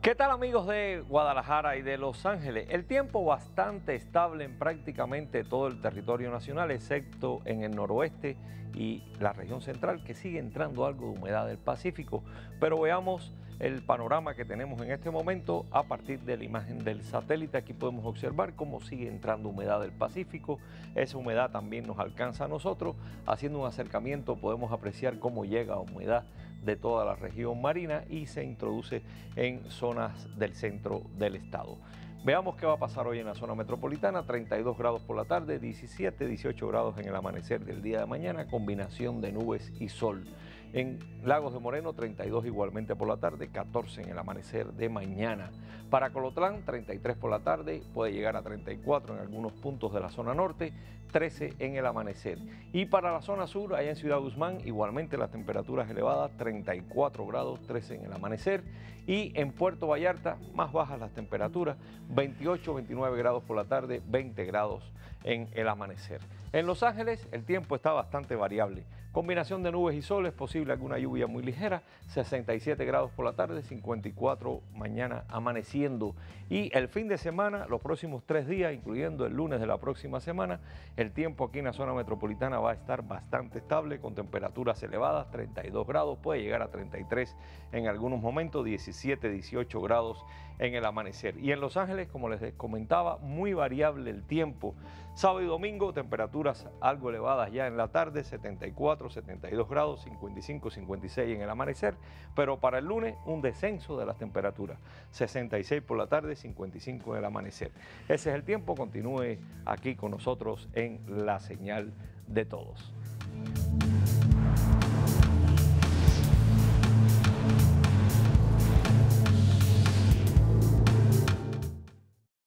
¿Qué tal, amigos de Guadalajara y de Los Ángeles? El tiempo bastante estable en prácticamente todo el territorio nacional, excepto en el noroeste y la región central, que sigue entrando algo de humedad del Pacífico. Pero veamos el panorama que tenemos en este momento a partir de la imagen del satélite. Aquí podemos observar cómo sigue entrando humedad del Pacífico. Esa humedad también nos alcanza a nosotros. Haciendo un acercamiento podemos apreciar cómo llega humedad de toda la región marina y se introduce en zonas del centro del estado. Veamos qué va a pasar hoy en la zona metropolitana. 32 grados por la tarde, 17, 18 grados en el amanecer del día de mañana, combinación de nubes y sol. En Lagos de Moreno, 32 igualmente por la tarde, 14 en el amanecer de mañana. Para Colotlán, 33 por la tarde, puede llegar a 34 en algunos puntos de la zona norte, 13 en el amanecer. Y para la zona sur, allá en Ciudad Guzmán, igualmente las temperaturas elevadas, 34 grados, 13 en el amanecer. Y en Puerto Vallarta, más bajas las temperaturas, 28, 29 grados por la tarde, 20 grados en el amanecer. En Los Ángeles el tiempo está bastante variable. Combinación de nubes y sol, es posible alguna lluvia muy ligera, 67 grados por la tarde, 54 mañana amaneciendo. Y el fin de semana, los próximos 3 días, incluyendo el lunes de la próxima semana, el tiempo aquí en la zona metropolitana va a estar bastante estable, con temperaturas elevadas, 32 grados, puede llegar a 33 en algunos momentos, 17, 18 grados en el amanecer. Y en Los Ángeles, como les comentaba, muy variable el tiempo. Sábado y domingo, temperaturas algo elevadas ya en la tarde, 74, 72 grados, 55, 56 en el amanecer, pero para el lunes un descenso de las temperaturas, 66 por la tarde, 55 en el amanecer. Ese es el tiempo, continúe aquí con nosotros en La Señal de Todos.